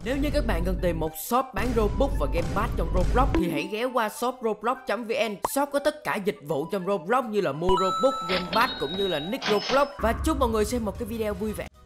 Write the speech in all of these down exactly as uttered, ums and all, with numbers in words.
Nếu như các bạn cần tìm một shop bán Robux và game pass trong Roblox thì hãy ghé qua shop roblox chấm vn. Shop có tất cả dịch vụ trong Roblox như là mua Robux, game pass cũng như là nick Roblox. Và chúc mọi người xem một cái video vui vẻ.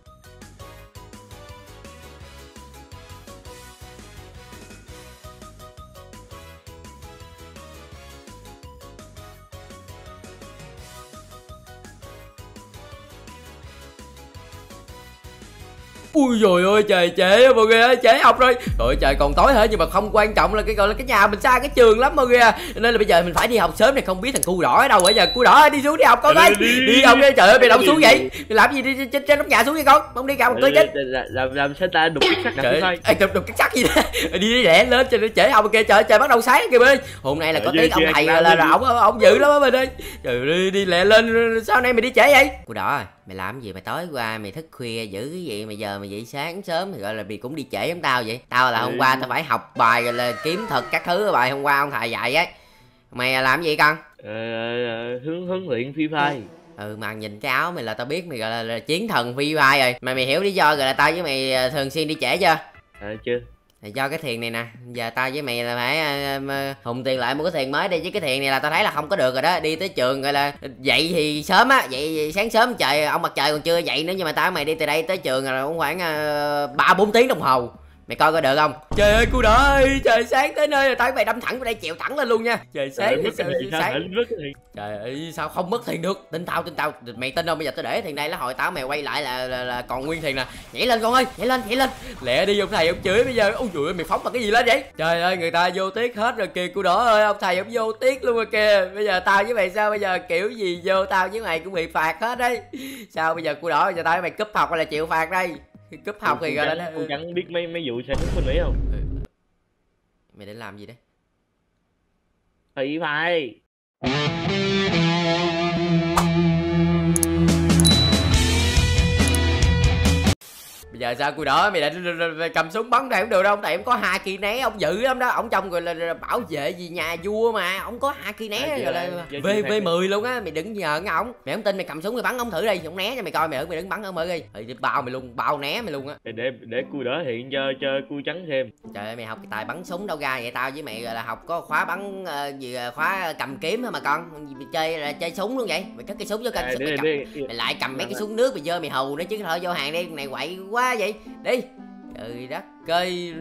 Ui dồi ôi trời, trễ mọi người ơi, trễ học rồi. Trời trời còn tối hả, nhưng mà không quan trọng là cái gọi là cái nhà mình xa cái trường lắm mọi người à. Nên là bây giờ mình phải đi học sớm này, không biết thằng cu đỏ ở đâu. Bây giờ cu đỏ đi xuống đi học con ơi. Đi, đi, đi học đi. Trời ơi mày đâu xuống vậy? Mày làm gì đi trên trên nóc nhà xuống đi con. Không đi cả một tới chết. Làm làm sao ta đục cái sắt nè thôi. Ê đục đục cái sắt gì đó. Đi đi lẹ lên cho nó trễ học kìa. Trời trời bắt đầu sáng kìa bên. Hôm nay là có tiếng ông thầy là là ổng ổng dữ lắm á bên ơi. Trời đi đi lẹ lên, sao nay mày đi trễ vậy? Cu đỏ mày làm gì mà tối qua mày thức khuya dữ cái gì mà giờ mày dậy sáng sớm thì gọi là mày cũng đi trễ giống tao vậy. Tao là hôm qua tao phải học bài rồi là kiếm thuật các thứ, bài hôm qua ông thầy dạy ấy. Mày làm gì con? Ờ, hướng huấn luyện Free Fire. Ừ mà nhìn cái áo mày là tao biết mày gọi là, là chiến thần Free Fire rồi. Mà mày hiểu lý do gọi là tao với mày thường xuyên đi trễ chưa? À, chưa. Thì do cái thiền này nè, giờ tao với mày là phải uh, hùng tiền lại một cái thiền mới đi, chứ cái thiền này là tao thấy là không có được rồi đó. Đi tới trường gọi là dậy thì sớm á, dậy sáng sớm trời ông mặt trời còn chưa dậy nữa, nhưng mà tao với mày đi từ đây tới trường là cũng khoảng ba bốn tiếng đồng hồ. Mày coi có được không? Trời ơi cu đỏ ơi, trời sáng tới nơi rồi tao với mày đâm thẳng vào đây, chèo thẳng lên luôn nha. Trời sáng trời, trời, sao sáng. Trời ơi sao không mất thiền được? Tin tao tin tao, mày tin không? Bây giờ tao để thiền đây là hồi tao mày quay lại là, là, là còn nguyên thiền nè. Nhảy lên con ơi, nhảy lên nhảy lên. Lẹ đi ông thầy ông chửi bây giờ. Ôi trời mày phóng bằng cái gì lên vậy? Trời ơi người ta vô tiết hết rồi kìa cu đỏ ơi, ông thầy ông vô tiết luôn rồi kìa. Bây giờ tao với mày sao bây giờ, kiểu gì vô tao với mày cũng bị phạt hết đấy. Sao bây giờ cu đỏ giờ tao với mày cúp học hay là chịu phạt đây? Cúp học thì gọi là cô chẳng biết mấy mấy vụ xe nước bên Mỹ không? Mày định làm gì đấy? Thì phải. Bây giờ sao cu đỏ mày định cầm súng bắn thầy không được đâu, tại em có hai kỳ né ông dữ lắm đó, ông trông gọi là bảo vệ gì nhà vua mà, ông có hai kỳ né gọi là v v mười luôn á. Mày đừng nhờ cái ổng, mày không tin mày cầm súng mày bắn ông thử đi, ông né cho mày coi, mày ở mày đứng bắn ông ơi đi, bao mày luôn, bao né mày luôn á. Để để cu đỏ hiện cho cho cu trắng xem. Trời ơi mày học cái tài bắn súng đâu ra vậy? Tao với mày gọi là học có khóa bắn uh, gì khóa cầm kiếm thôi mà con, mày chơi là chơi súng luôn vậy? Mày cất cái súng vô cạnh, mày, cầm, mày lại cầm mấy cái súng nước mày dơ mày hù nữa chứ, thôi vô hàng đi, này quậy quá vậy. Đi trời đất cây.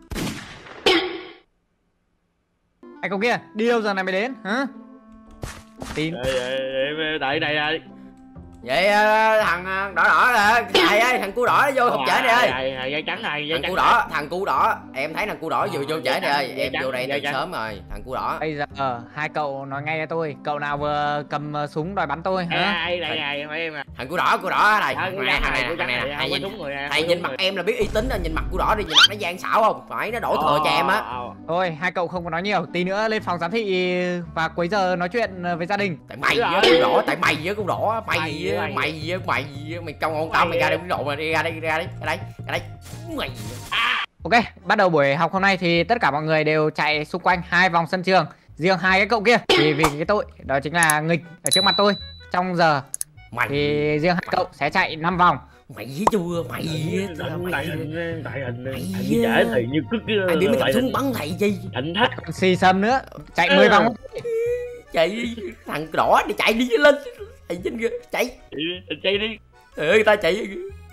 Anh cậu kia đi đâu giờ này mới đến hả? Tin tại này ơi. Vậy thằng đỏ đỏ là thầy ơi, thằng cu đỏ vô học trễ này ơi. Da trắng này, thằng cu đỏ, thằng cu đỏ, em thấy thằng cu đỏ vừa vô trễ này ơi, em vô đây từ sớm rồi. Thằng cu đỏ bây giờ hai cậu nói ngay cho tôi, cậu nào vừa cầm súng đòi bắn tôi hả? Ai đây này em à. Thằng cu đỏ, cu đỏ này, thằng này, thằng này, thằng này, thầy nhìn, thầy nhìn mặt em là biết uy tín rồi, nhìn mặt cu đỏ đi, nhìn mặt nó gian xảo không? Phải nó đổ thừa cho em á. Thôi hai cậu không có nói nhiều, tí nữa lên phòng giám thị và cuối giờ nói chuyện với gia đình. Tại mày với cu đỏ, tại mày với cu đỏ, mày mày với mày mày trong ngón tao mày ra đây cái độ mà đi ra đây ra đây ra đây ra đây mày. Ok, bắt đầu buổi học hôm nay thì tất cả mọi người đều chạy xung quanh hai vòng sân trường, riêng hai cái cậu kia thì vì cái tội đó chính là nghịch ở trước mặt tôi trong giờ mày, thì riêng hai cậu sẽ chạy năm vòng. Mày với chưa mày tại hình tại hình anh trễ thì như cứ anh đi mới cầm súng bắn thầy chi anh thách còn xì xâm nữa chạy mười vòng. Chạy thằng đỏ đi, chạy đi lên thầy trên kia chạy chạy đi. Ừ người ta chạy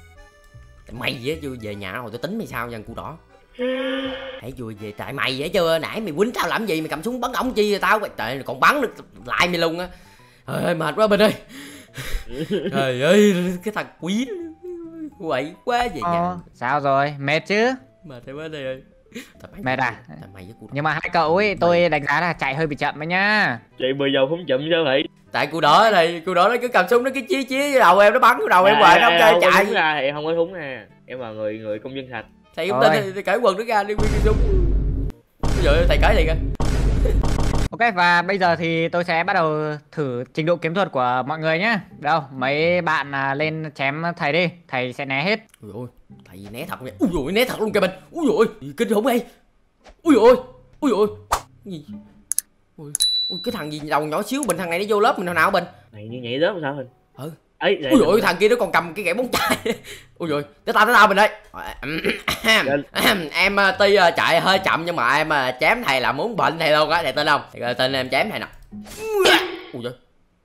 mày với chưa về nhà rồi tôi tính mày sao nha cu đỏ. Hãy vui về tại mày vậy chưa, nãy mày quýnh tao làm gì, mày cầm súng bắn ổng chi tao trời còn bắn được lại mày luôn á. Ơi mệt quá bên ơi. Trời ơi cái thằng quý quậy quá về nhà. Ờ, sao rồi mệt chứ? Mệt thế quá đây ơi. Mệt à? Mày với nhưng mà hai cậu ấy tôi mày... đánh giá là chạy hơi bị chậm đấy nhá. Chạy mười giờ không chậm sao vậy? Tại cu đỏ này, cu đỏ nó cứ cầm súng nó cứ chí chí đầu em, nó bắn cái đầu em hoài nó không chơi chạy ra. Em không có súng nè, em là người người công dân sạch. Thầy không tin thì cởi quần nó ra đi nguyên cái súng. Bây giờ thầy cởi thì kìa. Ok và bây giờ thì tôi sẽ bắt đầu thử trình độ kiếm thuật của mọi người nhé. Đâu mấy bạn à, lên chém thầy đi, thầy sẽ né hết. Ui ôi, thầy né thật nha. Ui ôi né thật luôn kìa mình. Ui ôi kinh khủng đây. Ui ôi ui ôi gì. Ui, ui cái thằng gì đầu nhỏ xíu bình, thằng này nó vô lớp mình hồi nào bình này như nhảy lớp sao hình. Ừ ấy ui dồi thằng kia nó còn cầm cái gậy bóng chày. Ui dồi tới tao tới tao mình đây. Em tuy chạy hơi chậm nhưng mà em chém thầy là muốn bệnh thầy luôn á, thầy tin không? Thầy tin em chém thầy nè. Ui dồi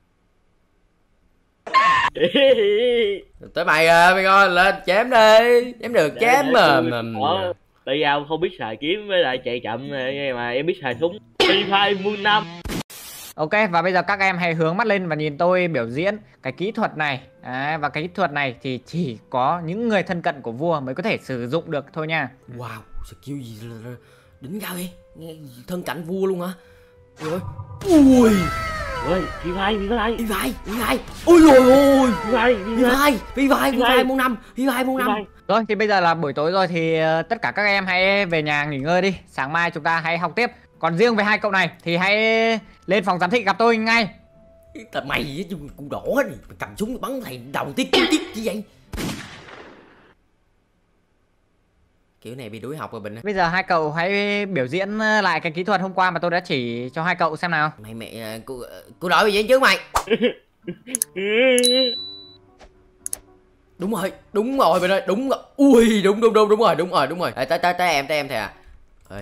tới mày à, mày coi lên chém đi, chém được để, chém để mà mà bây giờ không biết xài kiếm với lại chạy chậm này, mà em biết xài súng Free Fire Moon năm. Ok, và bây giờ các em hãy hướng mắt lên và nhìn tôi biểu diễn cái kỹ thuật này. Đấy, và cái kỹ thuật này thì chỉ có những người thân cận của vua mới có thể sử dụng được thôi nha. Wow, skill gì là đỉnh cao vậy? Nghe thân cận vua luôn hả? Ui ui ơi, Free Fire, Free Fire, Free Fire, Free Fire. Ôi ôi ôi, Free Fire, Free Fire, Free Fire, Free Fire môn năm, Free Fire môn năm. Rồi thì bây giờ là buổi tối rồi thì uh, tất cả các em hãy về nhà nghỉ ngơi đi. Sáng mai chúng ta hãy học tiếp. Còn riêng với hai cậu này thì hãy lên phòng giám thị gặp tôi ngay. Tại mày với chung cụ đỏ này, mày cầm súng bắn thầy đầu tiết tiết như vậy. Kiểu này bị đuổi học rồi Bình. Bây giờ hai cậu hãy biểu diễn lại cái kỹ thuật hôm qua mà tôi đã chỉ cho hai cậu xem nào. Mày mẹ cô cô đội biểu diễn trước mày. Đúng rồi, đúng rồi Bình ơi, đúng rồi. Ui, đúng đúng đúng đúng rồi, đúng rồi, đúng rồi. Tới tới tới em, tới em thầy à. Rồi.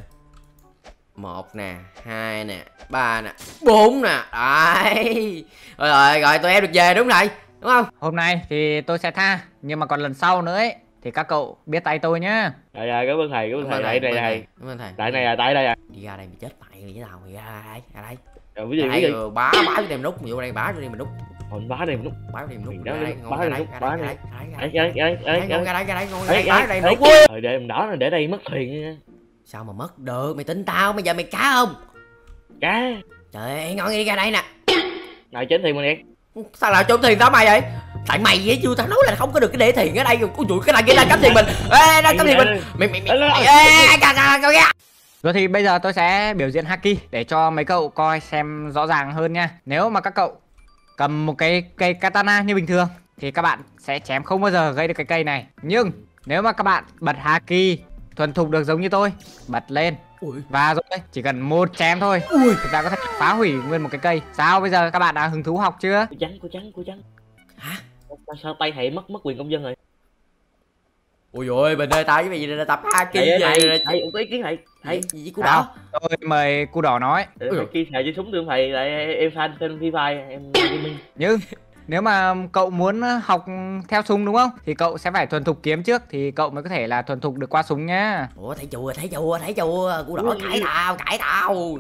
Một nè, hai nè, ba nè, bốn nè. Đấy. Rồi rồi, rồi tụi em được về đúng rồi, đúng không? Hôm nay thì tôi sẽ tha, nhưng mà còn lần sau nữa ấy thì các cậu biết tay tôi nhá. Rồi rồi, cảm ơn thầy, cảm ơn thầy, đây đây thầy. Cảm ơn thầy. Tại này à, tại đây à. Đi ra đây mày chết mày với tao, mày ra đây, ra đây. Rồi cái gì cái gì? Bá bá cho em nút, vô đây bá cho em mình nút. Còn bá này nút. Bá cho em nút. Đó, Ra đây, ngon bá ra này đây, nút, ra bá đây, này. ra đây, ra đây. Ấy ấy ấy ấy. Ngon ra đây, ra đây, ngon ra Ấy đây, bá ấy đây ấy. nút. Rồi để em đỏ để đây mất thuyền nha. Sao mà mất được, mày tin tao, bây giờ mày cá không? Cá. Trời ơi, ngon đi ra đây nè. Nào chén thuyền mà nè. Sao lại trốn thuyền tao mày vậy? Tại mày vậy chưa tao nói là không có được cái để thuyền ở đây. Ôi trời, cái này kia là cắm thuyền mình. Ê, đang cắm thuyền mình. Mày mày mày. Ê, ca ca ca ca. Rồi thì bây giờ tôi sẽ biểu diễn haki để cho mấy cậu coi xem rõ ràng hơn nha. Nếu mà các cậu cầm một cái cây katana như bình thường thì các bạn sẽ chém không bao giờ gây được cái cây này. Nhưng nếu mà các bạn bật haki thuần thục được giống như tôi, bật lên Ui. và rồi chỉ cần một chém thôi, Ui. chúng ta có thể phá hủy nguyên một cái cây. Sao bây giờ các bạn đã hứng thú học chưa? Cô trắng, cô trắng, cô trắng. Hả? Sao, sao tay thầy mất mất quyền công dân rồi? Ôi ôi, Bình ơi, tao với mày là tập haki thầy, vậy. thầy, thầy, có ý kiến thầy. Thầy, gì cú đỏ? Tôi mời cu đỏ nói. Khi thầy chơi súng thương thầy lại em fan fan Free Fire, em gaming. Nhưng nếu mà cậu muốn học theo súng đúng không? Thì cậu sẽ phải thuần thục kiếm trước thì cậu mới có thể là thuần thục được qua súng nhá. Ủa thấy chùa, thấy chùa, thấy chùa. Cú đỏ cãi tao, cãi tao.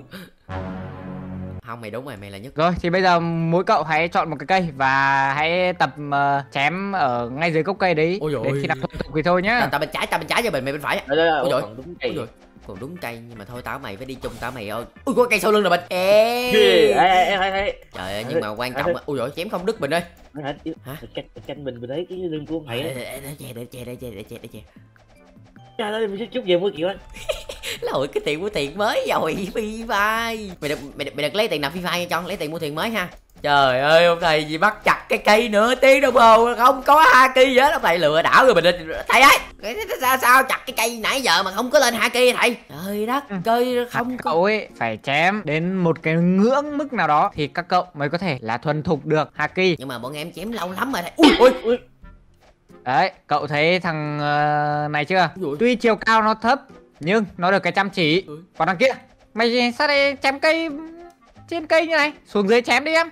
Không, mày đúng rồi, mày là nhất. Rồi thì bây giờ mỗi cậu hãy chọn một cái cây và hãy tập uh, chém ở ngay dưới gốc cây đấy. Đến khi nào thuần thục thì thôi nhá. Tao, tao bên trái, tao bên trái cho mình, mày bên phải. Ôi trời, còn đúng cây. Ôi còn đúng cây nhưng mà thôi tao mày phải đi chung tao mày ơi. Ui có cây sau lưng rồi Bình. Ê. Ê ê ê. Trời ơi nhưng mà quan trọng. Ui giời chém không đứt Bình ơi. Hả? Canh canh mình mình thấy cái lưng của thầy. Để che để che để che để che để che. Trời ơi mình chút về mua kiểu anh. Lỗi cái tiền mua tiền mới rồi Free Fire. Mày đừng mày, mày đừng lấy tiền nạp Free Fire nha John, lấy tiền mua tiền mới ha. Trời ơi ông thầy gì bắt chặt cái cây nửa tiếng đồng hồ không có haki gì hết, ông thầy lừa đảo rồi mình. Thầy ơi sao sao chặt cái cây nãy giờ mà không có lên haki thầy. Trời đất ơi không các cậu ấy phải chém đến một cái ngưỡng mức nào đó thì các cậu mới có thể là thuần thục được haki. Nhưng mà bọn em chém lâu lắm rồi thầy. Ui ui ui. Đấy cậu thấy thằng uh, này chưa? Ui. Tuy chiều cao nó thấp nhưng nó được cái chăm chỉ. Ui. Còn đằng kia mày sao đây chém cây trên cây như này, xuống dưới chém đi em.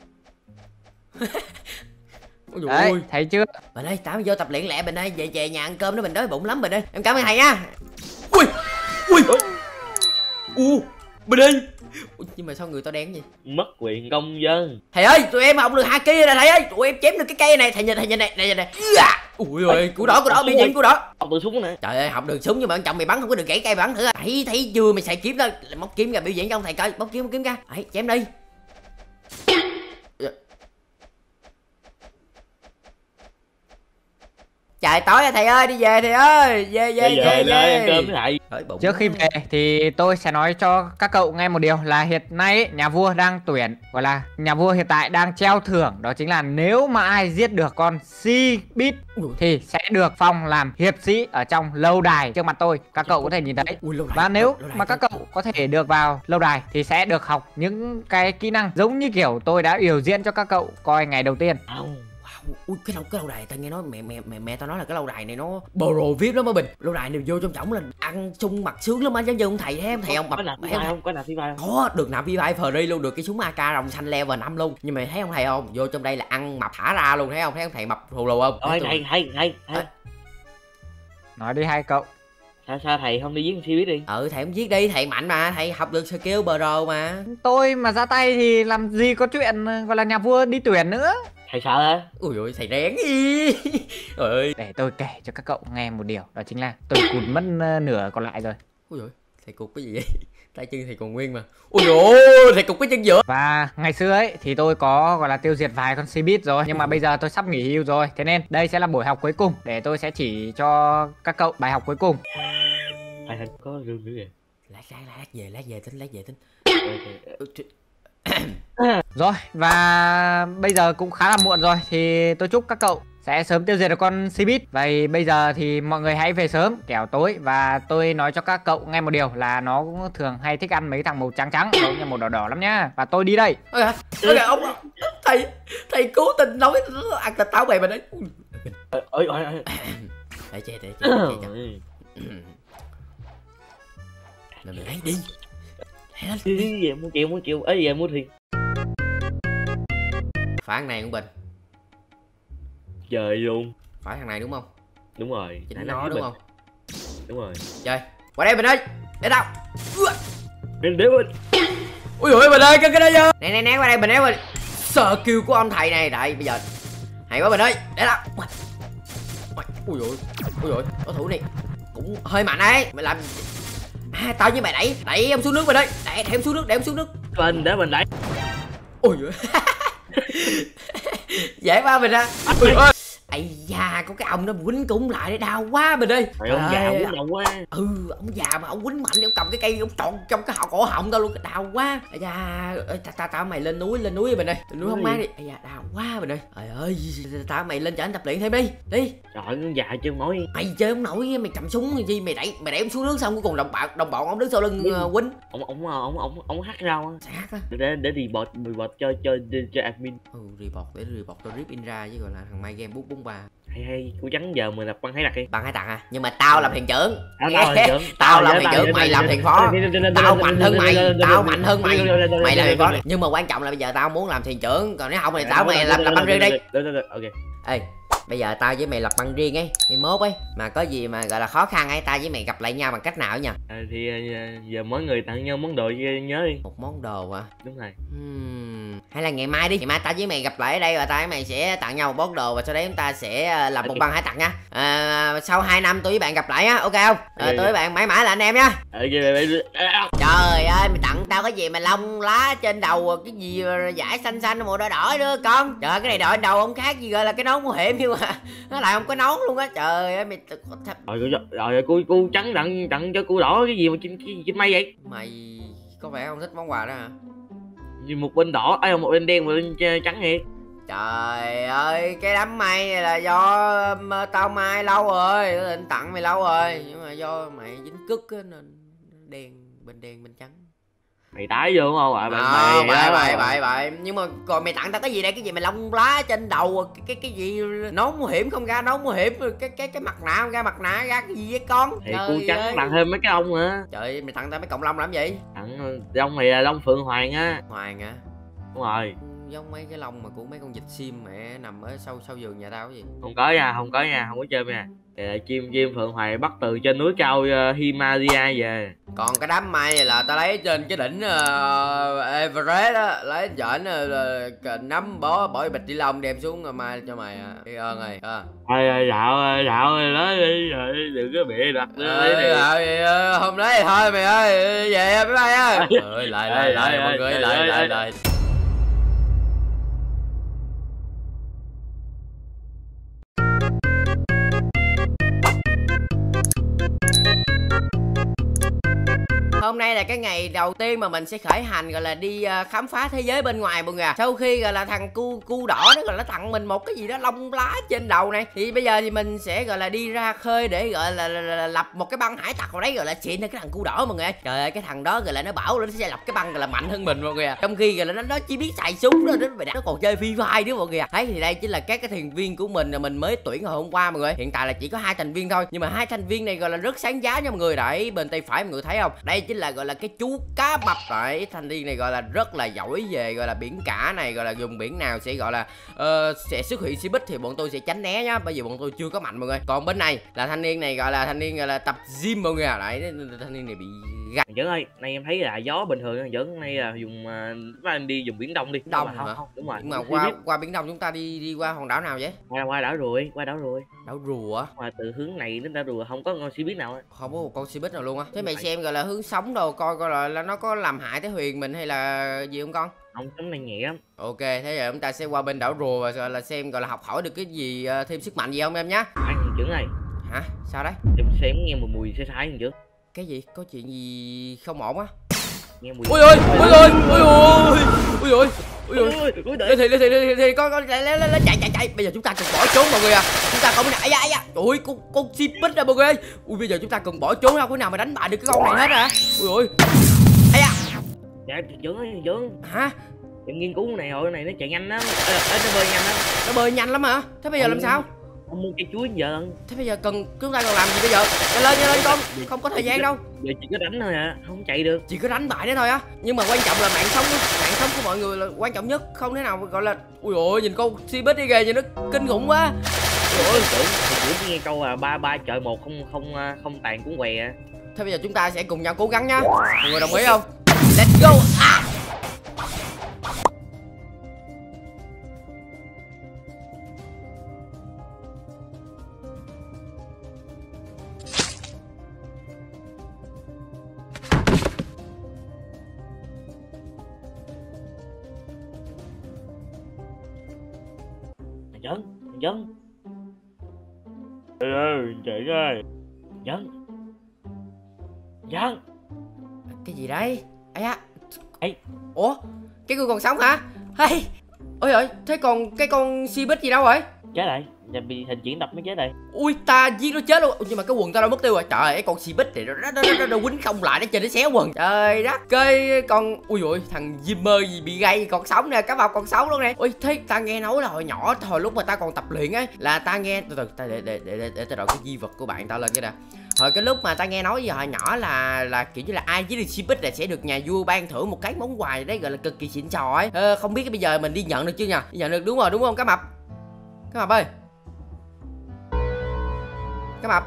Ôi đấy ôi. Thấy chưa? Bình ơi tao vô tập luyện lẹ Bình ơi, về về nhà ăn cơm đó, mình đói bụng lắm Bình ơi. Em cảm ơn thầy nha. Ui ui u Bình ơi. Ui, nhưng mà sao người tao đen vậy? Mất quyền công dân. Thầy ơi tụi em học được haki rồi thầy ơi, tụi em chém được cái cây này. Thầy nhìn thầy nhìn này, này nhìn này. Ui ơi cú đỏ cú đỏ bị nhiễm cú đỏ. Học được súng nè. Trời ơi học được súng nhưng mà chồng mày bắn không có được gãy cây bắn thử. Thấy thấy chưa, mày xài kiếm đó, móc kiếm ra biểu diễn cho ông thầy coi, móc kiếm móc kiếm ra. Đấy chém đi. Trời tối rồi thầy ơi, đi về thầy ơi. Về về về về ăn cơm với thầy. Trước khi về thì tôi sẽ nói cho các cậu nghe một điều là hiện nay ấy, nhà vua đang tuyển, gọi là nhà vua hiện tại đang treo thưởng, đó chính là nếu mà ai giết được con si bit thì sẽ được phong làm hiệp sĩ ở trong lâu đài trước mặt tôi. Các cậu có thể nhìn thấy. Và nếu mà các cậu có thể được vào lâu đài thì sẽ được học những cái kỹ năng giống như kiểu tôi đã biểu diễn cho các cậu coi ngày đầu tiên. Ui cái lâu cái lâu đài tao nghe nói mẹ mẹ mẹ mẹ tao nói là cái lâu đài này nó pro vi ai pi lắm á Bình. Lâu đài này vô trong trọng là ăn sung mặt sướng lắm anh, giống như ông thầy thấy không? Thầy ông bập có nạp vi ai không? Có nạp vi ai không? Có, được nạp vi ai free luôn, được cái súng a ca rồng xanh level năm luôn. Nhưng mà thấy không thầy không? Vô trong đây là ăn mập thả ra luôn, thấy không? Thấy không thầy mập thù lù không? Ôi hay hay hay. Nói đi hai cậu. Sao sao thầy không đi giết Si biết đi? Ừ thầy không giết đi, thầy mạnh mà, thầy học được skill pro mà. Tôi mà ra tay thì làm gì có chuyện gọi là nhà vua đi tuyển nữa. Thầy sợ hả? Ui ôi thầy rén đi. Ơi. Để tôi kể cho các cậu nghe một điều, đó chính là tôi cụt mất nửa còn lại rồi. Ui ôi thầy cụt cái gì vậy? Tay chân thầy còn nguyên mà. Ui ôi thầy cụt cái chân giữa. Và ngày xưa ấy thì tôi có gọi là tiêu diệt vài con si bít rồi, nhưng mà bây giờ tôi sắp nghỉ hưu rồi, thế nên đây sẽ là buổi học cuối cùng để tôi sẽ chỉ cho các cậu bài học cuối cùng. Thầy thầy có rương nữa kìa. Lát lát lát về lát về tính lát về tính. Rồi, và bây giờ cũng khá là muộn rồi, thì tôi chúc các cậu sẽ sớm tiêu diệt được con si bít. Vậy bây giờ thì mọi người hãy về sớm kẻo tối. Và tôi nói cho các cậu nghe một điều là nó cũng thường hay thích ăn mấy thằng màu trắng trắng, giống như màu đỏ đỏ lắm nhá. Và tôi đi đây. Ôi à, ôi à, ông thầy thầy cố tình nói ăn thịt táo bày mà đấy. Ôi ôi ôi. Để che để che là mình lấy đi. Đi đi về mua chịu mua chịu ấy về mua thì phải thằng này không Bình? trời luôn. Phải thằng này đúng không? Đúng rồi. Chính nó đúng không? Đúng rồi. Chơi qua đây Bình ơi, để tao. Đến đến Bình. Ui ôi Bình ơi, cái cái đó vô. Nè nè nè qua đây Bình ơi. Sợ kêu của ông thầy này đây bây giờ. Hay quá Bình ơi, để tao. Ui ôi, ui ôi, đối thủ này cũng hơi mạnh đấy. Mày làm à, tao với mày đẩy đẩy em xuống nước Bình ơi, đẩy đẩy em xuống nước, đẩy em xuống nước. Bình để mình đẩy. Ui ôi. Dễ quá Bình á. Ui ơi. Ây da, có cái ông nó quýnh cũng lại để đau quá Bình ơi. Trời ông già quýnh đầu quá. Ừ, ông già mà ông quýnh mạnh, ông cầm cái cây ông trọn trong cái cổ họng tao luôn, đau quá. Ây da, tao tao tao mày lên núi, lên núi Bình ơi. Lên núi không má đi. Ây da, đau quá Bình ơi. Trời ơi, tao mày lên cho anh tập luyện thêm đi. Đi. Trời ơi, con già chưa nói. Mày chơi không nổi, mày cầm súng gì mày đẩy mày đẩy ông xuống nước xong cuối cùng đồng bạn đồng bọn ông đứng sau lưng uh, quýnh. Ông ông ông ông ông hát rau á. Hát á. Để để report report cho cho cho admin. Ừ, report để report cho rip in ra chứ gọi là thằng My Game bút bốn ba. Hay hay, cô trắng giờ mình lập băng hay đặt đi. Bằng hai tặng à? Nhưng mà tao làm thuyền trưởng. À, tao làm thuyền trưởng. Tao làm thuyền trưởng, mày làm thuyền phó. Tao mạnh hơn mày, tao mạnh hơn mày. Mày làm thuyền phó. Nhưng mà quan trọng là bây giờ tao muốn làm thuyền trưởng, còn nếu không thì tao mày làm làm băng riêng đi. Ok. Ê, bây giờ tao với mày lập băng riêng ấy, mày mốt ấy, mà có gì mà gọi là khó khăn ấy, tao với mày gặp lại nhau bằng cách nào ấy nhỉ? À, thì giờ mỗi người tặng nhau món đồ nhớ đi. Một món đồ à? Đúng rồi. Hmm. Hay là ngày mai đi, ngày mai tao với mày gặp lại ở đây và tao với mày sẽ tặng nhau một món đồ và sau đấy chúng ta sẽ lập một băng hải tặc nha. À, sau hai năm tôi với bạn gặp lại á, ok không? À, tôi với bạn mãi mãi là anh em nha. Trời ơi, mày tặng tao cái gì mà lông lá trên đầu cái gì vải xanh xanh màu đỏ đỏ nữa con. Trời ơi, cái này đội đầu không khác gì gọi là cái nón nguy hiểm nhưng mà nó lại không có nón luôn á. Trời ơi mày rồi rồi cô cô trắng tặng tặng cho cô đỏ cái gì mà trên trên mây vậy? Mày có vẻ không thích món quà đó hả? Vì một bên đỏ, ai một bên đen một bên trắng vậy. Trời ơi, cái đám mây này là do tao mai lâu rồi, tao định tặng mày lâu rồi, nhưng mà do mày dính cứt á nên đen bên đen bên trắng. Mày tái vô đúng không ạ? Ờ, bậy bậy bậy bậy. Nhưng mà còn mày tặng tao cái gì đây? Cái gì mày lông lá trên đầu, cái cái cái gì nón nguy hiểm không ra nón nguy hiểm, cái cái cái mặt nạ không ra mặt nạ ra cái gì với con? Thì cô trắng tặng thêm mấy cái ông nữa. Trời, mày tặng tao mấy cọng lông làm gì? Tặng lông này là lông Phượng Hoàng á. Hoàng hả? Đúng rồi. Giống mấy cái lông mà của mấy con vịt sim mẹ nằm ở sau sau vườn nhà tao cái gì? Không có nha, không có nha, không có chơi nha. Thì chim chim Phượng Hoàng bắt từ trên núi cao uh, Himalaya về. Còn cái đám mây này là tao lấy trên cái đỉnh uh, Everest á, lấy trên uh, nắm bó bỏ bịch ni lông đem xuống rồi mai cho mày à. Biết ơn rồi. À. Ơi rạo ơi rạo ơi lấy đi rồi đừng có bị đặt lấy đi. Ờ, không lấy thì thôi mày ơi, về bye bye á. Ơi lại lại lại mọi người lại lại lại. hôm nay là cái ngày đầu tiên mà mình sẽ khởi hành gọi là đi uh, khám phá thế giới bên ngoài mọi người à. Sau khi gọi là thằng cu cu đỏ nó gọi là tặng mình một cái gì đó lông lá trên đầu này, thì bây giờ thì mình sẽ gọi là đi ra khơi để gọi là, là, là, là lập một cái băng hải tặc vào đấy gọi là xịn hơn cái thằng cu đỏ mọi người ơi. Trời ơi, cái thằng đó gọi là nó bảo nó sẽ lập cái băng gọi là mạnh hơn mình mọi người à. Trong khi gọi là nó, nó chỉ biết xài súng thôi, nó nó còn chơi Free Fire nữa mọi người à. Thấy thì đây chính là các cái thành viên của mình là mình mới tuyển hồi hôm qua mọi người. Hiện tại là chỉ có hai thành viên thôi, nhưng mà hai thành viên này gọi là rất sáng giá nha mọi người. Đấy, bên tay phải mọi người thấy không, đây chính là gọi là cái chú cá mập. Đấy, thành viên này gọi là rất là giỏi về gọi là biển cả này, gọi là dùng biển nào sẽ gọi là uh, sẽ xuất hiện Cbiz thì bọn tôi sẽ tránh né nhá, bởi vì bọn tôi chưa có mạnh mọi người. Còn bên này là thanh niên này gọi là thanh niên gọi là tập gym mọi người à. Đấy, thanh niên này bị gắt. Giỡn ơi, nay em thấy là gió bình thường, Giỡn nay là dùng uh, em đi dùng biển Đông đi. Đông không, hả? không, đúng rồi. Nhưng mà qua qua biển Đông chúng ta đi đi qua hòn đảo nào vậy? Qua qua đảo rồi, qua đảo rồi. Đảo rùa. Mà từ hướng này đến đảo rùa không có con Cbiz nào á. Không có một con Cbiz nào luôn á. Thế mày xem gọi là hướng sóng đâu coi coi là, là nó có làm hại tới Huyền mình hay là gì không con? Không, tấm này nhẹ lắm. Ok, thế giờ chúng ta sẽ qua bên đảo rùa và gọi là xem gọi là học hỏi được cái gì uh, thêm sức mạnh gì không em nhá. Phải thằng Giỡn ơi. Hả? Sao đấy? Em xem nghe mùi mùi sai sai thằng Giỡn. Cái gì? Có chuyện gì không ổn á? Nghe mùi. Ui ôi, ui ôi, ui ôi, ui ôi. Ui ôi, ui lên thì lên thì lên thì con con lên lên lên chạy chạy chạy. Bây giờ chúng ta cần bỏ trốn mọi người à. Chúng ta không có ai ai. Ui con con Cbiz ra mọi người ơi. Ui bây giờ chúng ta cần bỏ trốn ra, có nào mà đánh bại được cái con này hết hả? Ui ôi. Ai da. Dạ Giỡn ơi, Giỡn. Hả? Em nghiên cứu này hồi này nó chạy nhanh lắm. Ê, nó bơi nhanh lắm. Nó bơi nhanh lắm hả? Thế bây giờ làm sao? Ông mua cây chuối giờ. Thế bây giờ cần chúng ta cần làm gì bây giờ? Nhanh lên nhanh lên con, không có thời gian đâu. Giờ chỉ có đánh thôi à, không chạy được. Chỉ có đánh bại đấy thôi á. Nhưng mà quan trọng là mạng sống, mạng sống của mọi người là quan trọng nhất, không thể nào gọi là. Ui ôi, nhìn con Cbiz đi kìa, nhìn nó kinh khủng quá. Ôi ơi, tưởng tưởng nghe câu là ba ba chọi một không không không tàn cũng què. Thế bây giờ chúng ta sẽ cùng nhau cố gắng nhá. Mọi người đồng ý không? Let's go. À! Giỡn, Giỡn. Ê ơi, chạy ơi. Giỡn. Giỡn. Cái gì đấy? Ây da. Ê. Ủa? Cái người còn sống hả? Hey. Ôi ơi, thế còn cái con Cbiz gì đâu rồi? Chết lại, nhà bị hình chuyển đập mới chết đây. Ui ta giết nó chết luôn. Ui, nhưng mà cái quần tao đâu mất tiêu rồi. Trời ơi, cái con Cbiz thì nó nó nó, nó quýnh không lại, nó chơi nó xé quần. Trời đất. Cái con ui ui thằng Zimmer gì bị gây còn sống nè, cá mập còn sống luôn nè. Ui thế ta nghe nói là hồi nhỏ hồi lúc mà ta còn tập luyện ấy là ta nghe từ từ ta để để để để, để ta đợi cái di vật của bạn tao lên cái nè. Hồi cái lúc mà ta nghe nói gì hồi nhỏ là là kiểu như là ai giết được Cbiz là sẽ được nhà vua ban thưởng một cái món quà đấy gọi là cực kỳ xịn sò ấy. Ờ, không biết cái bây giờ mình đi nhận được chưa nha? Đi nhận được đúng rồi đúng không cá mập? Cá mập ơi. Cá mập.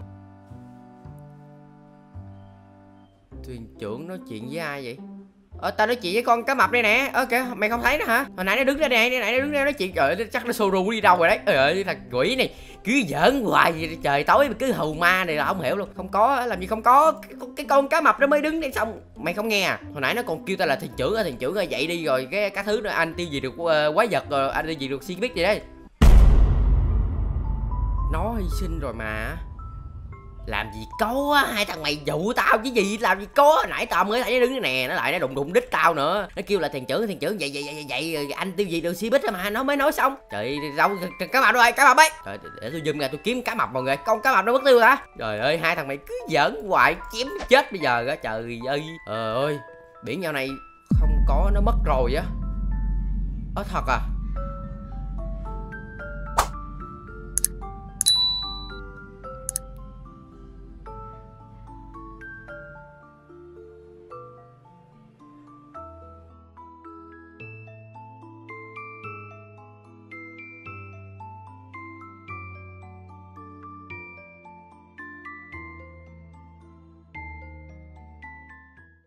Thuyền trưởng nói chuyện với ai vậy? Ờ tao nói chuyện với con cá mập đây nè. Ơ kìa mày không thấy nó hả? Hồi nãy nó đứng ra nè, hồi nãy nó đứng ra nói chuyện. Trời ơi chắc nó solo đi đâu rồi đấy. Trời ơi thằng quỷ này cứ giỡn hoài vậy, trời tối cứ hầu ma này là không hiểu luôn. Không có làm gì không có cái, cái con cá mập nó mới đứng đây xong. Mày không nghe à? Hồi nãy nó còn kêu tao là thuyền trưởng ơi, thuyền trưởng ơi dậy đi rồi cái các thứ nữa anh tiêu diệt được uh, quái vật rồi anh tiêu diệt được Cbiz gì đấy. Nó hy sinh rồi mà. Làm gì có hai thằng mày dụ tao chứ gì, làm gì có, nãy tao mới thấy nó đứng nè, nó lại nó đụng đụng đít tao nữa. Nó kêu là thuyền trưởng thuyền trưởng vậy vậy vậy vậy anh tiêu diệt được Cbiz mà nó mới nói xong. Trời đâu cá mập đâu rồi, cá mập ấy. Trời để tôi zoom ra tôi kiếm cá mập mọi người, con cá mập nó mất tiêu hả? Trời ơi hai thằng mày cứ giỡn hoài chém chết bây giờ á. Trời ơi trời ơi biển dạo này không có nó mất rồi á. Ơ thật à?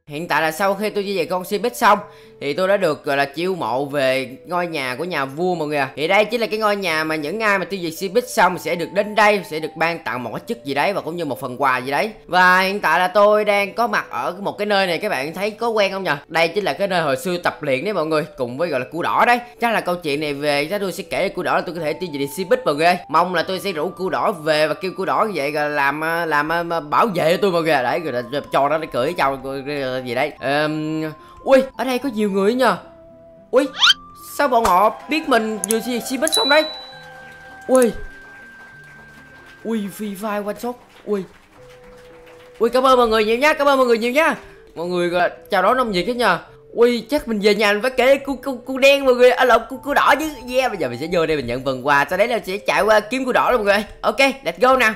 Hiện tại là sau khi tôi di về con Cbiz xong thì tôi đã được gọi là chiêu mộ về ngôi nhà của nhà vua mọi người à. Thì đây chính là cái ngôi nhà mà những ai mà tiêu diệt Cbiz xong sẽ được đến đây, sẽ được ban tặng một cái chức gì đấy và cũng như một phần quà gì đấy. Và hiện tại là tôi đang có mặt ở một cái nơi này, các bạn thấy có quen không nhờ? Đây chính là cái nơi hồi xưa tập luyện đấy mọi người, cùng với gọi là cua đỏ đấy. Chắc là câu chuyện này về chắc tôi sẽ kể cua đỏ là tôi có thể tiêu diệt Cbiz mọi người ơi. Mong là tôi sẽ rủ cua đỏ về và kêu cua đỏ như vậy rồi làm làm, làm bảo vệ cho tôi mọi người à. Đấy rồi cho nó cưỡi trâu gì đấy. Um, ui, ở đây có nhiều người nhờ. Ui, sao bọn họ biết mình vừa gì Cbiz xong đấy? Ui, ui, Free Fire one shot. Ui, ui, cảm ơn mọi người nhiều nhá, cảm ơn mọi người nhiều nhá. Mọi người chào đón nông Việt hết nhờ. Ui, chắc mình về nhà mình phải kể cu cu cu đen mọi người, à lộn cu cu đỏ chứ. Yeah, bây giờ mình sẽ vô đây mình nhận phần quà, sau đấy là sẽ chạy qua kiếm cu đỏ luôn mọi người. Ok, let's go nào.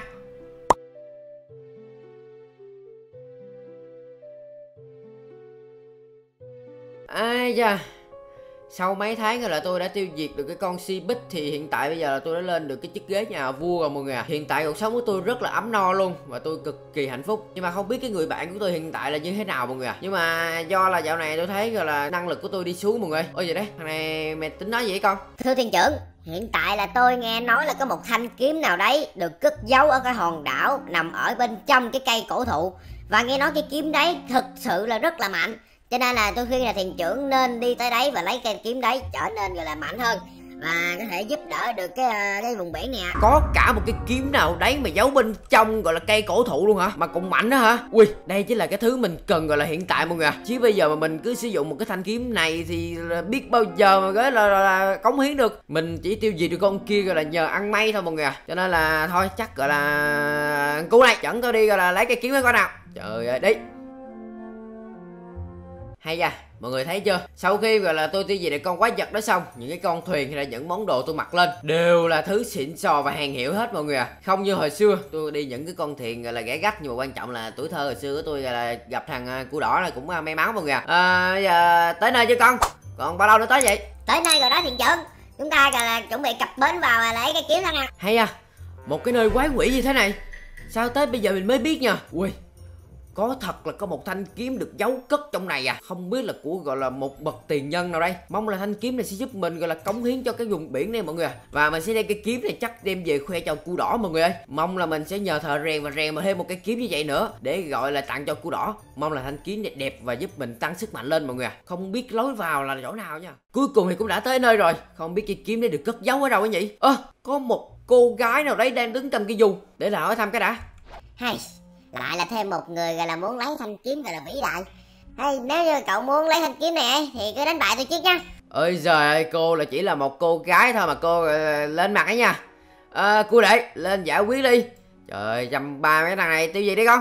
Ai da, sau mấy tháng rồi là tôi đã tiêu diệt được cái con Cbiz thì hiện tại bây giờ là tôi đã lên được cái chức ghế nhà vua rồi mọi người à. Hiện tại cuộc sống của tôi rất là ấm no luôn và tôi cực kỳ hạnh phúc. Nhưng mà không biết cái người bạn của tôi hiện tại là như thế nào mọi người à. Nhưng mà do là dạo này tôi thấy rồi là năng lực của tôi đi xuống mọi người. Ôi vậy đấy, thằng này mày tính nói gì vậy con? Thưa thuyền trưởng, hiện tại là tôi nghe nói là có một thanh kiếm nào đấy được cất giấu ở cái hòn đảo nằm ở bên trong cái cây cổ thụ. Và nghe nói cái kiếm đấy thực sự là rất là mạnh. Cho nên là tôi khuyên là thuyền trưởng nên đi tới đấy và lấy cây kiếm đấy trở nên gọi là mạnh hơn và có thể giúp đỡ được cái cái vùng biển này. Có cả một cái kiếm nào đấy mà giấu bên trong gọi là cây cổ thụ luôn hả? Mà cũng mạnh đó hả? Ui, đây chính là cái thứ mình cần gọi là hiện tại mọi người à. Chứ bây giờ mà mình cứ sử dụng một cái thanh kiếm này thì biết bao giờ mà gọi là, là, là cống hiến được. Mình chỉ tiêu diệt được con kia gọi là nhờ ăn may thôi mọi người à. Cho nên là thôi chắc gọi là cú này dẫn tôi đi gọi là lấy cây kiếm ấy coi nào. Trời ơi, đi. Hay da, mọi người thấy chưa? Sau khi gọi là tôi tiêu diệt được con quái vật đó xong, những cái con thuyền hay là những món đồ tôi mặc lên đều là thứ xịn sò và hàng hiệu hết mọi người à. Không như hồi xưa tôi đi những cái con thuyền gọi là ghẻ gắt, nhưng mà quan trọng là tuổi thơ hồi xưa của tôi gọi là gặp thằng cua đỏ là cũng may mắn mọi người à. À giờ tới nơi chưa con? Còn bao lâu nữa tới vậy? Tới nơi rồi đó thuyền trưởng. Chúng ta gọi là chuẩn bị cập bến vào lấy cái kiếm đó nè. Hay à, một cái nơi quái quỷ như thế này sao tới bây giờ mình mới biết nha. Ui, có thật là có một thanh kiếm được giấu cất trong này à. Không biết là của gọi là một bậc tiền nhân nào đây. Mong là thanh kiếm này sẽ giúp mình gọi là cống hiến cho cái vùng biển này mọi người à. Và mình sẽ đem cái kiếm này chắc đem về khoe cho cua đỏ mọi người ơi. Mong là mình sẽ nhờ thợ rèn và rèn mà thêm một cái kiếm như vậy nữa để gọi là tặng cho cua đỏ. Mong là thanh kiếm đẹp đẹp và giúp mình tăng sức mạnh lên mọi người à. Không biết lối vào là chỗ nào nha. Cuối cùng thì cũng đã tới nơi rồi. Không biết cái kiếm này được cất giấu ở đâu ấy nhỉ? Ơ, à, có một cô gái nào đấy đang đứng cầm cái dù. Để là hỏi thăm cái đã. Hay lại là thêm một người gọi là muốn lấy thanh kiếm gọi là vĩ đại. Hay nếu như cậu muốn lấy thanh kiếm này thì cứ đánh bại tôi trước nha. Ôi giời ơi, cô là chỉ là một cô gái thôi mà cô uh, lên mặt ấy nha. À, cô đệ lên giải quyết đi. Trời, dăm ba mấy thằng này tiêu gì đi con.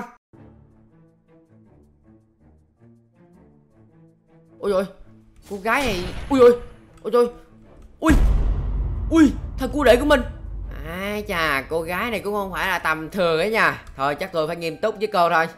Ôi rồi, cô gái này. Ui ôi, ôi trời. Ui, ui, thằng cô đệ của mình. Ai chà, cô gái này cũng không phải là tầm thường ấy nha. Thôi chắc tôi phải nghiêm túc với cô thôi.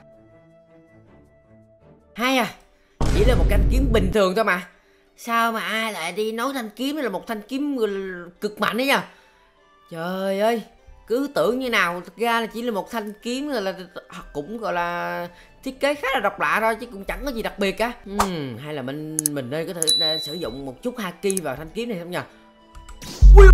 Hay à, chỉ là một thanh kiếm bình thường thôi mà. Sao mà ai lại đi nói thanh kiếm là một thanh kiếm cực mạnh ấy nha. Trời ơi, cứ tưởng như nào thực ra là chỉ là một thanh kiếm là, là cũng gọi là thiết kế khá là độc lạ thôi chứ cũng chẳng có gì đặc biệt cả. uhm, Hay là mình mình nên có thể uh, sử dụng một chút haki vào thanh kiếm này không nhỉ? Ui.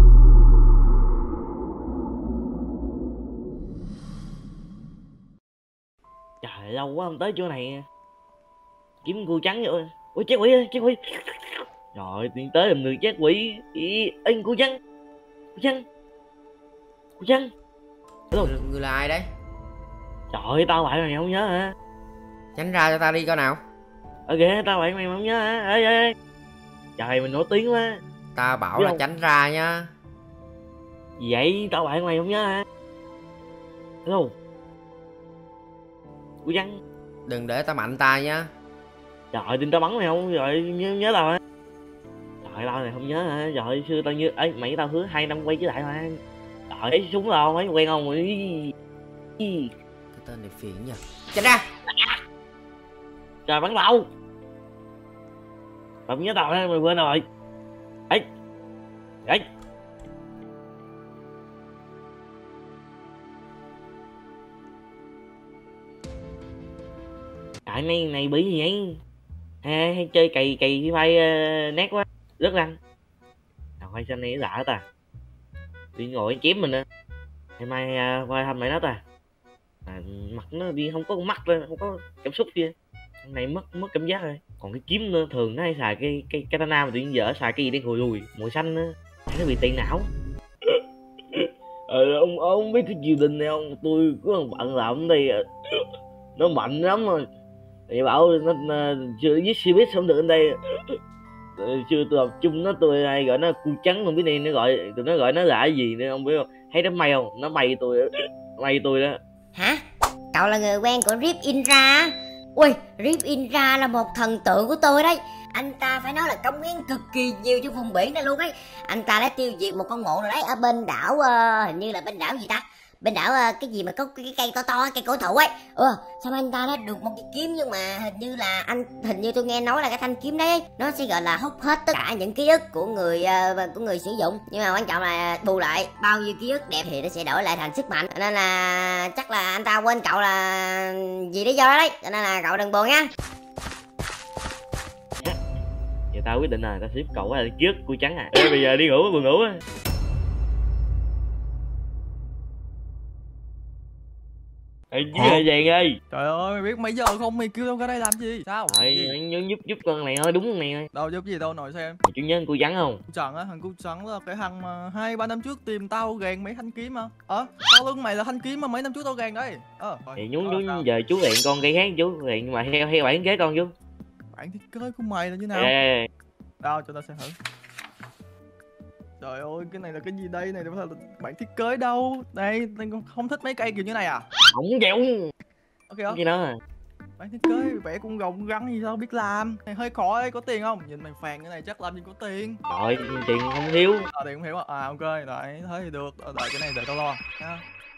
Trời, lâu quá không tới chỗ này. Kiếm cua trắng vậy. Ui, chết quỷ ơi, chết quỷ. Rồi, tiến tới làm người chết quỷ. Ý, anh cua trắng. Cua trắng. Cua trắng. Người, người là ai đấy? Trời ơi, tao bại mày không nhớ hả? Tránh ra cho ta đi coi nào. Ờ kìa, tao bại mày không nhớ hả? Ê, ê, ê. Trời, mình nổi tiếng quá. Ta bảo là tránh ra nha. Gì vậy? Tao bại mày không nhớ hả? Hello. Cua trắng. Đừng để ta mạnh ta nha. Trời, tin tao bắn mày không? Rồi nhớ, nhớ tao hả? Trời, tao này không nhớ hả? Trời, xưa tao nhớ. Ấy, mày tao hứa hai năm quay chứ lại mà. Trời, ấy súng đâu, mấy quen không? Cái tên này phiền nha. Tránh ra. Trời, bắn đâu? Mày không nhớ tao hả? Mày quên rồi. Ấy. Ấy. tại này này bị gì vậy? Hay, hay chơi cày cày vai uh, nát quá, rất lăng. Thằng khoai xanh này lạ ta, đi ngồi chém mình nè. Ngày mai uh, qua thăm mày nó ta. À, mặt nó đi không có con mắt lên, không có cảm xúc kia. Thằng này mất mất cảm giác rồi. Còn cái kiếm nữa, thường nó hay xài cái cái katana mà tự nhiên giờ xài cái gì để hồi lùi, mùi xanh nữa, nó bị tệ não. Ờ, ông ông biết cái triều đình này không? Tôi có thằng bạn làm ở đây nó mạnh lắm rồi. Thì bảo nó, nó chưa viết xe buýt không được ở đây. Chưa tôi học chung nó, tôi hay gọi nó cu trắng, không biết này nó gọi tụi nó gọi nó là cái gì nữa không biết không? Thấy nó may không? Nó may tôi may tôi đó. Hả? Cậu là người quen của Rip Indra? Ui, Rip Indra là một thần tượng của tôi đấy. Anh ta phải nói là cống hiến cực kỳ nhiều cho vùng biển này luôn ấy. Anh ta đã tiêu diệt một con ngộ nào đấy ở bên đảo uh, hình như là bên đảo gì ta, bên đảo uh, cái gì mà có cái cây to to, cây cổ thụ ấy. Ừ, sao anh ta đã được một cái kiếm, nhưng mà hình như là anh hình như tôi nghe nói là cái thanh kiếm đấy nó sẽ gọi là hút hết tất cả những ký ức của người uh, của người sử dụng, nhưng mà quan trọng là bù lại bao nhiêu ký ức đẹp thì nó sẽ đổi lại thành sức mạnh. Cho nên là chắc là anh ta quên cậu là gì lý do đó đấy, cho nên là cậu đừng buồn nha. Giờ tao quyết định là tao xếp cậu là trước cua trắng à. Ê, bây giờ đi ngủ, buồn ngủ á. Ê, chứ ơi Vàng ơi. Trời ơi, mày biết mấy giờ không? Mày kêu tao ra đây làm gì? Sao? Thôi, nhớ giúp giúp con này thôi, đúng con này thôi. Đâu giúp gì đâu, nội xem. Mày chủ nhân cua trắng không? Trần á, thằng cu trắng là cái thằng mà hai ba năm trước tìm tao gàn mấy thanh kiếm mà. Ờ, sau lưng mày là thanh kiếm mà mấy năm trước tao gàn đấy. Ờ. Thì nhún nhún giờ chú hẹn con cây khác chú hẹn, nhưng mà heo heo bản kế con chú. Bản thiết kế của mày là như nào? Ê. Đâu cho tao xem thử. Trời ơi, cái này là cái gì đây? Này đâu phải là bản thiết kế đâu. Đây, tao không thích mấy cây kiểu như này à? Không dẹo. Ok không? Gì nữa? Bản thiết kế vẽ con rồng rắn gì sao biết làm. Này hơi khó ấy, có tiền không? Nhìn mày phàn cái này chắc làm gì có tiền. Trời, tiền không thiếu. À, tiền không hiểu à? À ok, rồi, thế thì được. Đợi cái này để tao lo nha.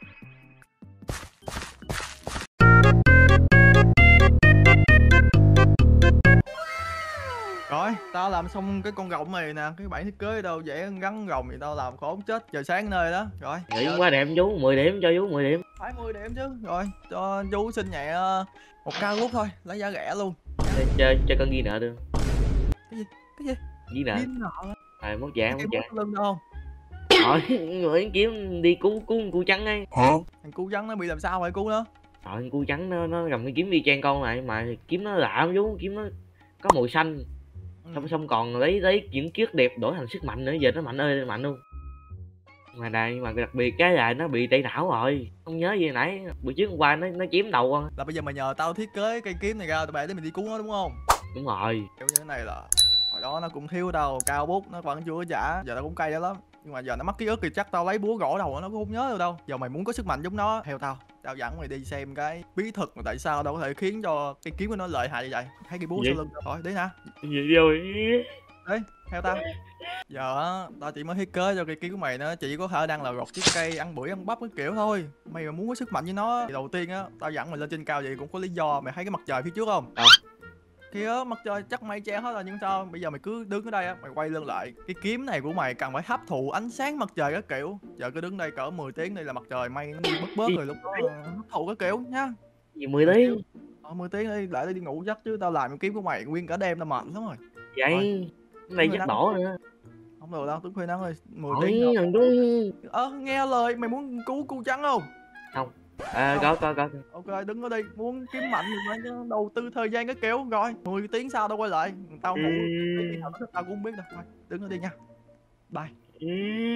Rồi, tao làm xong cái con rồng này nè, cái bản thiết kế đâu vẽ gắn rồng thì tao làm khổ chết, trời sáng nơi đó. Rồi. Nghĩ quá đẹp chú, mười điểm cho chú mười điểm. Phải mười điểm chứ. Rồi, cho chú xin nhẹ một cao rút thôi, lấy giá rẻ luôn. Để chơi cho con ghi nợ được. Cái gì? Cái gì? Ghi nợ. Ghi nợ. À, mất dạng, mất dạng. Lưng đâu không? Rồi, người kiếm đi cứu cứu cu trắng ấy. Hả? Thằng cu trắng nó bị làm sao vậy cu nó? Trời, cu trắng nó nó cầm cái kiếm đi chen con lại mà kiếm nó lạ lắm chú, kiếm nó có màu xanh. Xong xong còn lấy lấy những ký ức đẹp đổi thành sức mạnh nữa, giờ nó mạnh ơi mạnh luôn. Mà đây mà đặc biệt cái là nó bị tẩy não rồi, không nhớ gì nãy bữa trước hôm qua nó nó chém đầu con. Là bây giờ mày nhờ tao thiết kế cây kiếm này ra tụi bay để mình đi cứu nó đúng không? Đúng rồi. Kiểu như thế này là hồi đó nó cũng thiếu đâu, cao bút nó vẫn chưa có trả, giờ nó cũng cay lắm. Nhưng mà giờ nó mất ký ức thì chắc tao lấy búa gõ đầu nó cũng không nhớ được đâu. Giờ mày muốn có sức mạnh giống nó, theo tao tao dẫn mày đi xem cái bí thuật mà tại sao đâu có thể khiến cho cái kiếm của nó lợi hại như vậy. Thấy cái búa sau lưng rồi đấy nè. Gì rồi? Đấy, theo tao. Giờ á, tao chỉ mới thiết kế cho cây kiếm của mày nó chỉ có khả năng là gọt chiếc cây, ăn bưởi ăn bắp cái kiểu thôi. Mày mà muốn có sức mạnh với nó thì đầu tiên á, tao dẫn mày lên trên cao vậy cũng có lý do. Mày thấy cái mặt trời phía trước không? Đâu? Kia mặt trời chắc mây che hết rồi, nhưng sao bây giờ mày cứ đứng ở đây á, mày quay lưng lại. Cái kiếm này của mày cần phải hấp thụ ánh sáng mặt trời các kiểu. Giờ cứ đứng đây cỡ mười tiếng đây là mặt trời mây nó đi bớt bớt rồi lúc đó hấp thụ các kiểu nhá. Gì mười tiếng? Ờ mười tiếng đi, lại đi ngủ giấc chứ tao làm cái kiếm của mày nguyên cả đêm tao mệt lắm rồi. Vậy cái này chắc đổ nữa. Không được đâu, Tuấn Khuê nắng ơi, mười Ôi, tiếng thằng đúng. Ờ nghe lời, mày muốn cứu cu trắng không? Không. À, có có có. Ok, đứng ở đây, muốn kiếm mạnh thì phải đầu tư thời gian cái kiểu. Rồi, mười tiếng sau tao quay lại. Tao ngủ, ừ. Tao cũng không biết đâu. Thôi, đứng ở đây nha. Bye. Ừ.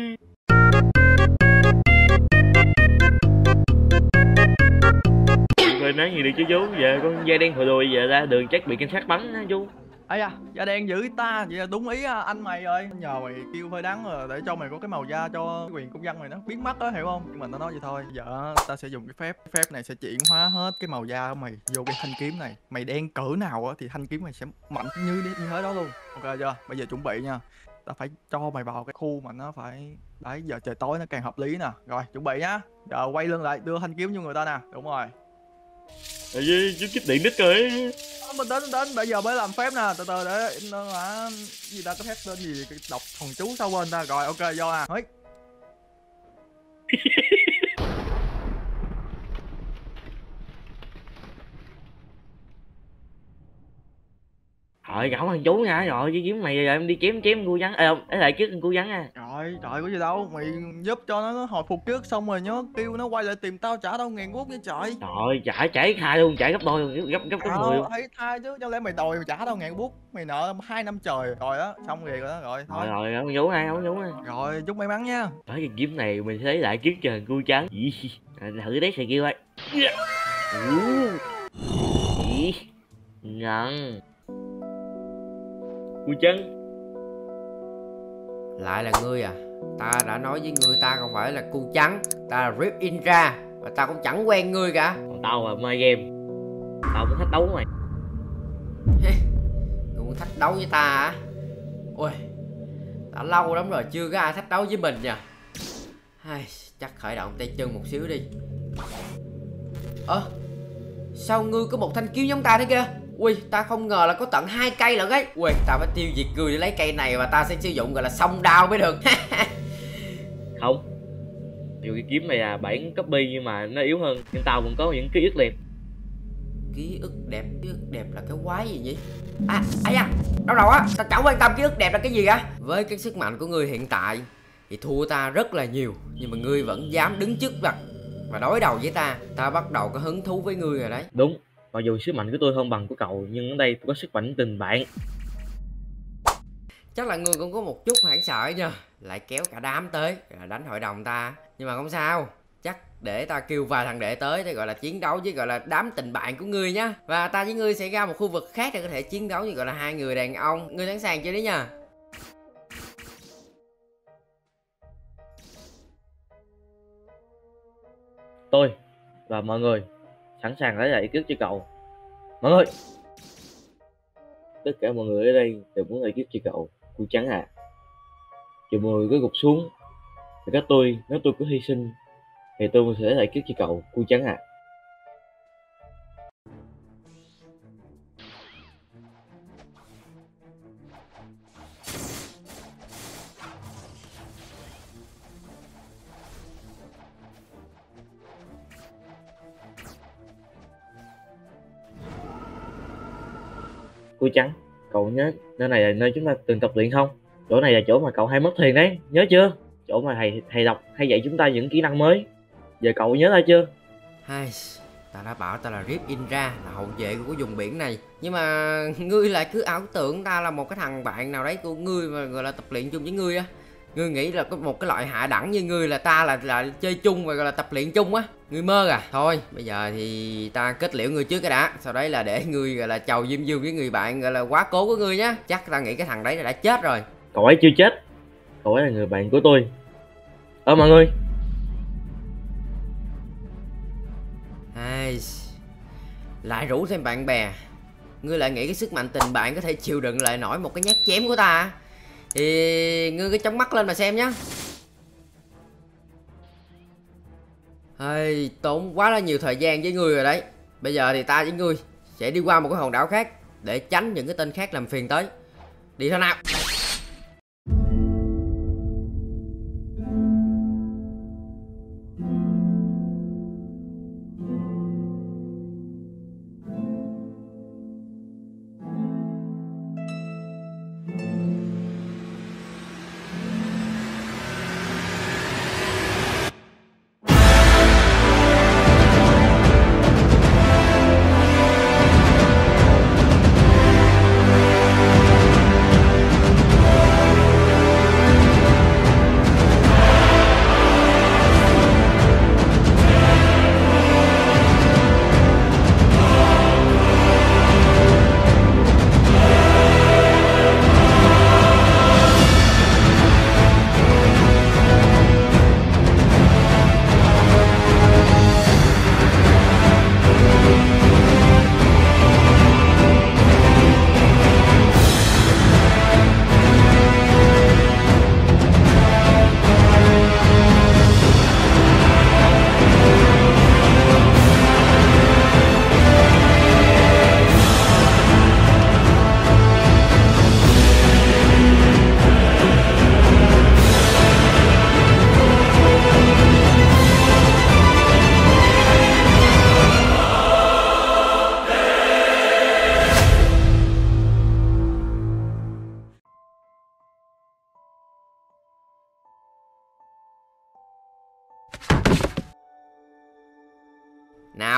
Rồi nói gì được chứ chú, giờ con da đen hồi đùi giờ ra đường chắc bị cảnh sát bắn á chú. Ây da, da đen dữ ta, vậy là đúng ý anh mày ơi. Nhờ mày kêu hơi đắng rồi để cho mày có cái màu da cho cái quyền công dân mày nó biến mất đó, hiểu không? Nhưng mà nó nói vậy thôi. Giờ ta sẽ dùng cái phép, cái phép này sẽ chuyển hóa hết cái màu da của mày vô cái thanh kiếm này. Mày đen cỡ nào á thì thanh kiếm mày sẽ mạnh như như thế đó luôn. Ok chưa? Bây giờ chuẩn bị nha. Ta phải cho mày vào cái khu mà nó phải đấy, giờ trời tối nó càng hợp lý nè. Rồi, chuẩn bị nhá. Giờ quay lưng lại, đưa thanh kiếm vô người ta nè. Đúng rồi. Ê, chú chích điện đít rồi. Mình đến đến bây giờ mới làm phép nè, từ từ để nó là gì ta, có phép tên gì đọc thần chú sau bên ta. Rồi ok vô à. Hít. Rồi cảm ơn chú nha, rồi chứ kiếm mày giờ em đi chém chém cu rắn, ê không, ấy lại trước cu rắn nha. Trời trời, có gì đâu, mày giúp cho nó, nó hồi phục trước, xong rồi nhớ kêu nó quay lại tìm tao trả tao ngàn quốc nha trời. Trời, trả trả khai luôn, trả gấp đôi luôn, gấp gấp gấp mười luôn. Thấy thay chứ, chẳng lẽ mày đòi trả tao ngàn bút, mày nợ hai năm trời rồi á, xong rồi đó, rồi thôi. Rồi rồi, ông Vũ ha, ông Vũ ha. Rồi, chúc may mắn nha. Tới cái kiếm này mình sẽ lấy lại trước cho thằng cu trắng. Thử đấy sẽ kêu ai. Ngon. Cu trắng. Lại là ngươi à? Ta đã nói với ngươi ta không phải là cu trắng, ta là Rip Indra, và ta cũng chẳng quen ngươi cả. Còn tao là mê game, tao muốn thách đấu với mày. Ngươi muốn thách đấu với ta hả? Ôi, đã lâu lắm rồi chưa có ai thách đấu với mình nha. Hay, chắc khởi động tay chân một xíu đi. Ơ, à, sao ngươi có một thanh kiếm giống ta thế kia? Ui, ta không ngờ là có tận hai cây lận ấy. Ui, ta phải tiêu diệt ngươi để lấy cây này, và ta sẽ sử dụng gọi là song đao mới được. Không, dù cái kiếm này là bản copy nhưng mà nó yếu hơn, nhưng tao vẫn có những ký ức đẹp. Ký ức đẹp? Ký ức đẹp là cái quái gì nhỉ? À, à da, đâu đâu á, ta chẳng quan tâm ký ức đẹp là cái gì cả. Với cái sức mạnh của ngươi hiện tại thì thua ta rất là nhiều, nhưng mà ngươi vẫn dám đứng trước mặt và đối đầu với ta. Ta bắt đầu có hứng thú với ngươi rồi đấy. Đúng, mặc dù sức mạnh của tôi không bằng của cậu, nhưng ở đây tôi có sức mạnh tình bạn. Chắc là ngươi cũng có một chút hoảng sợ nha, lại kéo cả đám tới là đánh hội đồng ta. Nhưng mà không sao, chắc để ta kêu vài thằng đệ tới để gọi là chiến đấu với gọi là đám tình bạn của ngươi nhá. Và ta với ngươi sẽ ra một khu vực khác để có thể chiến đấu với gọi là hai người đàn ông. Ngươi sẵn sàng chưa đấy nha? Tôi và mọi người sẵn sàng lấy lại kiếp cho cậu. Mọi người, tất cả mọi người ở đây đều muốn lấy kiếp cho cậu, cu trắng à. Dù mọi người có gục xuống thì các tôi, nếu tôi có hy sinh thì tôi sẽ lấy lại kiếp cho cậu, cu trắng à. Cu trắng, cậu nhớ nơi này là nơi chúng ta từng tập luyện không? Chỗ này là chỗ mà cậu hay mất thiền đấy, nhớ chưa? Chỗ mà thầy thầy đọc hay dạy chúng ta những kỹ năng mới. Giờ cậu nhớ ra chưa? Hai, ta đã bảo ta là Rip Indra, là hậu vệ của vùng biển này, nhưng mà ngươi lại cứ ảo tưởng ta là một cái thằng bạn nào đấy của ngươi mà gọi là tập luyện chung với ngươi á. Ngươi nghĩ là có một cái loại hạ đẳng như ngươi là ta là là chơi chung và gọi là tập luyện chung á. Ngươi mơ à? Thôi bây giờ thì ta kết liễu ngươi trước cái đã, sau đấy là để ngươi gọi là chầu diêm dương với người bạn gọi là quá cố của ngươi nhá. Chắc ta nghĩ cái thằng đấy là đã chết rồi. Cậu ấy chưa chết, cậu ấy là người bạn của tôi. Ờ mọi người, Ai, lại rủ thêm bạn bè. Ngươi lại nghĩ cái sức mạnh tình bạn có thể chịu đựng lại nổi một cái nhát chém của ta? Thì ngươi cứ chống mắt lên mà xem nhá. Ai, tốn quá là nhiều thời gian với ngươi rồi đấy. Bây giờ thì ta với ngươi sẽ đi qua một cái hòn đảo khác để tránh những cái tên khác làm phiền tới. Đi thôi nào.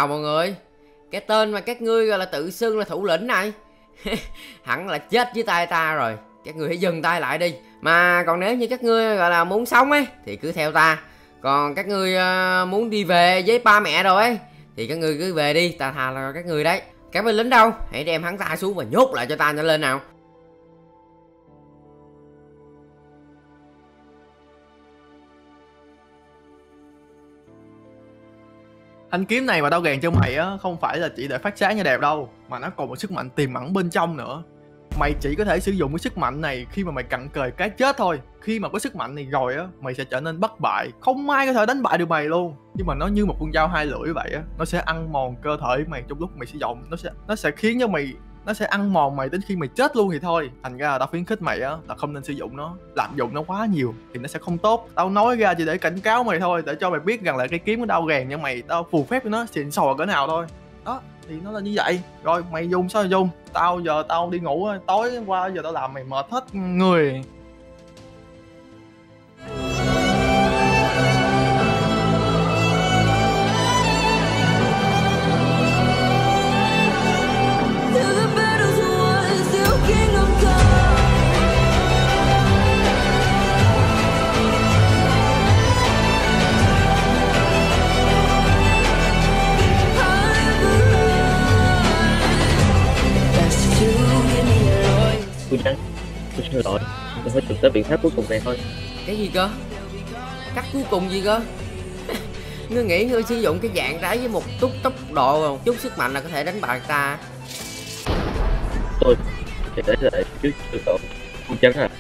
nào mọi người? Cái tên mà các ngươi gọi là tự xưng là thủ lĩnh này hẳn là chết với tay ta rồi. Các ngươi hãy dừng tay lại đi. Mà còn nếu như các ngươi gọi là muốn sống ấy thì cứ theo ta. Còn các ngươi uh, muốn đi về với ba mẹ rồi ấy thì các ngươi cứ về đi, ta tha là các ngươi đấy. Các binh lính đâu? Hãy đem hắn ta xuống và nhốt lại cho ta nhanh lên nào. Thanh kiếm này mà tao gàn cho mày á, không phải là chỉ để phát sáng cho đẹp đâu, mà nó còn một sức mạnh tiềm ẩn bên trong nữa. Mày chỉ có thể sử dụng cái sức mạnh này khi mà mày cặn kề cái chết thôi. Khi mà có sức mạnh này rồi á, mày sẽ trở nên bất bại, không ai có thể đánh bại được mày luôn. Nhưng mà nó như một con dao hai lưỡi vậy á, nó sẽ ăn mòn cơ thể mày trong lúc mày sử dụng. Nó sẽ nó sẽ khiến cho mày nó sẽ ăn mòn mày đến khi mày chết luôn thì thôi. Thành ra là tao khuyến khích mày á là không nên sử dụng nó, lạm dụng nó quá nhiều thì nó sẽ không tốt. Tao nói ra chỉ để cảnh cáo mày thôi, để cho mày biết rằng là cái kiếm của tao gàn cho mày, tao phù phép cho nó xịn sò cỡ nào thôi. Đó thì nó là như vậy. Rồi mày dùng sao dùng. Tao giờ tao đi ngủ, tối qua giờ tao làm mày mệt hết người. Cô Trắng, tôi xin lỗi, tôi phải dùng tới biện pháp cuối cùng này thôi. Cái gì cơ? Cách cuối cùng gì cơ? Ngươi nghĩ ngươi sử dụng cái dạng đáy với một chút tốc độ và một chút sức mạnh là có thể đánh bại ta? Tôi sẽ để lại trước sự tội. Cô Trắng à,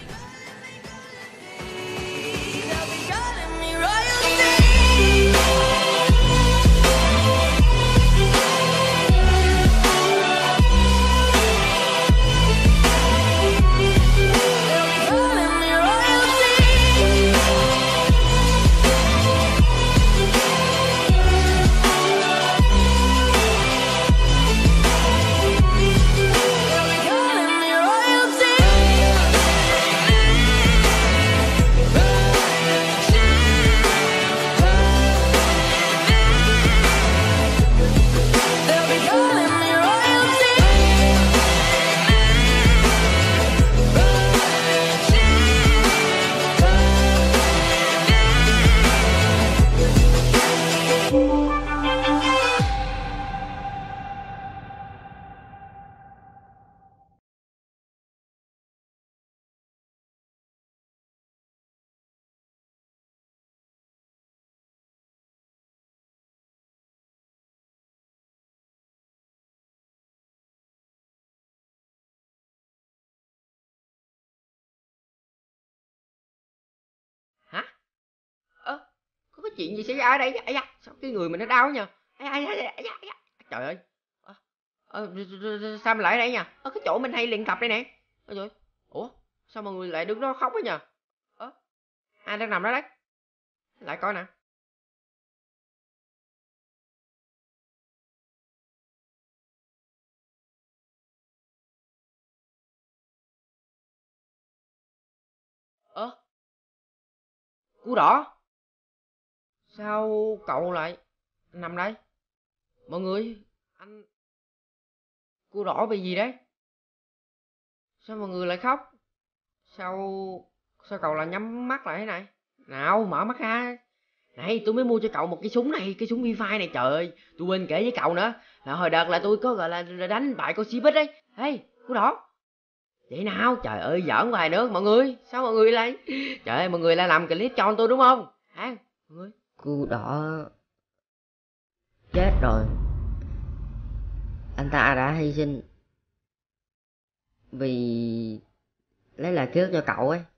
Hả? Ơ, có cái chuyện gì xảy ra ở đây? Ây da, sao cái người mình nó đau nhờ? Ây da, ây da, ây da, ây da. Trời ơi. Ơ, ờ, sao mình lại ở đây nhỉ? Ở cái chỗ mình hay luyện tập đây nè. Ôi trời. Ủa, sao mọi người lại đứng đó khóc ấy nhờ? Ơ, ai đang nằm đó đấy? Lại coi nè. Ơ, Cú Đỏ, sao cậu lại nằm đây? Mọi người, anh Cú Đỏ bị gì đấy? Sao mọi người lại khóc? Sao sao cậu lại nhắm mắt lại thế này? Nào, mở mắt ra. Này, tôi mới mua cho cậu một cái súng này, cái súng Wi-Fi này, trời ơi, tôi quên kể với cậu nữa. Là hồi đợt là tôi có gọi là đánh bại con Cbiz đấy. Ê, Cú Đỏ. Vậy nào, trời ơi, giỡn hoài nữa mọi người. Sao mọi người lại trời ơi, mọi người lại làm clip cho tôi đúng không? Hả? Mọi người. Cú Đỏ chết rồi. Anh ta đã hy sinh vì lấy lại ký ức cho cậu ấy.